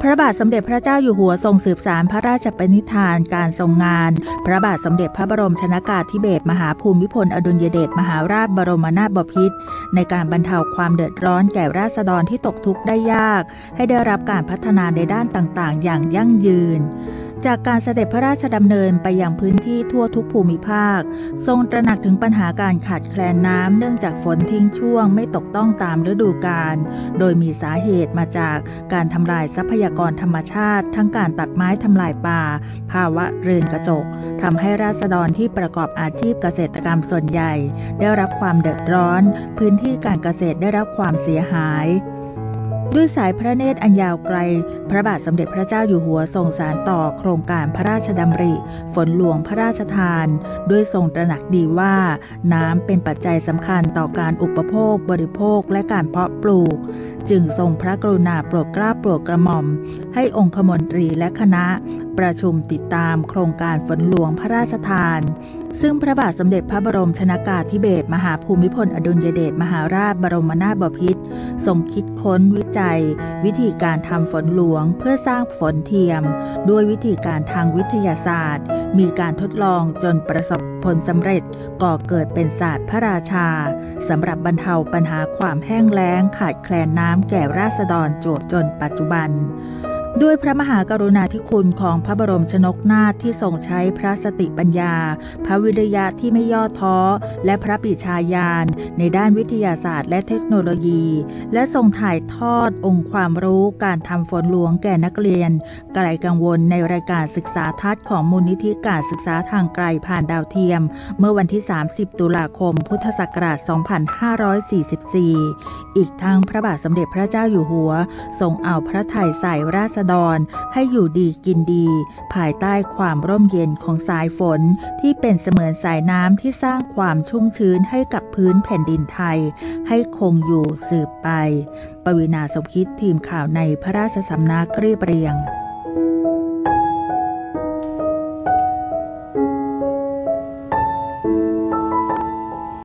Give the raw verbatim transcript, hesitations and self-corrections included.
พระบาทสมเด็จพระเจ้าอยู่หัวทรงสืบสานพระราชปณิธานการทรงงานพระบาทสมเด็จพระบรมชนกาธิเบศรมหาภูมิพลอดุลยเดชมหาราชบรมนาถบพิตรในการบรรเทาความเดือดร้อนแก่ราษฎรที่ตกทุกข์ได้ยากให้ได้รับการพัฒนาในด้านต่างๆอย่างยั่งยืนจากการเสด็จพระราชดำเนินไปยังพื้นที่ทั่วทุกภูมิภาคทรงตระหนักถึงปัญหาการขาดแคลนน้ำเนื่องจากฝนทิ้งช่วงไม่ตกต้องตามฤดูกาลโดยมีสาเหตุมาจากการทำลายทรัพยากรธรรมชาติทั้งการตัดไม้ทำลายป่าภาวะเรือนกระจกทำให้ราษฎรที่ประกอบอาชีพเกษตรกรรมส่วนใหญ่ได้รับความเดือดร้อนพื้นที่การเกษตรได้รับความเสียหายด้วยสายพระเนตรอันยาวไกลพระบาทสมเด็จพระเจ้าอยู่หัวทรงสานต่อโครงการพระราชดำริฝนหลวงพระราชทานด้วยทรงตระหนักดีว่าน้ำเป็นปัจจัยสำคัญต่อการอุปโภคบริโภคและการเพาะปลูกจึงทรงพระกรุณาโปรดเกล้าโปรดกระหม่อมให้องคมนตรีและคณะประชุมติดตามโครงการฝนหลวงพระราชทานซึ่งพระบาทสมเด็จพระบรมชนกาธิเบศรมหาภูมิพลอดุลยเดชมหาราชบรมนาถบพิตรทรงคิดค้นวิจัยวิธีการทำฝนหลวงเพื่อสร้างฝนเทียมด้วยวิธีการทางวิทยาศาสตร์มีการทดลองจนประสบผลสำเร็จก่อเกิดเป็นศาสตร์พระราชาสำหรับบรรเทาปัญหาความแห้งแล้งขาดแคลนน้ำแก่ราษฎรโจทย์จนปัจจุบันด้วยพระมหากรุณาธิคุณของพระบรมชนกนาถที่ทรงใช้พระสติปัญญาพระวิริยะที่ไม่ย่อท้อและพระปรีชาญาณในด้านวิทยาศาสตร์และเทคโนโลยีและทรงถ่ายทอดองค์ความรู้การทำฝนหลวงแก่นักเรียนไกลกังวลในรายการศึกษาทัศน์ของมูลนิธิการศึกษาทางไกลผ่านดาวเทียมเมื่อวันที่สามสิบตุลาคมพุทธศักราชสองพันห้าร้อยสี่สิบสี่อีกทั้งพระบาทสมเด็จพระเจ้าอยู่หัวทรงเอาพระทัยใส่ราษฎรให้อยู่ดีกินดีภายใต้ความร่มเย็นของสายฝนที่เป็นเสมือนสายน้ำที่สร้างความชุ่มชื้นให้กับพื้นแผ่นดินไทยให้คงอยู่สืบไปปวีณา สมคิดทีมข่าวในพระราชสำนักเรียบเรียง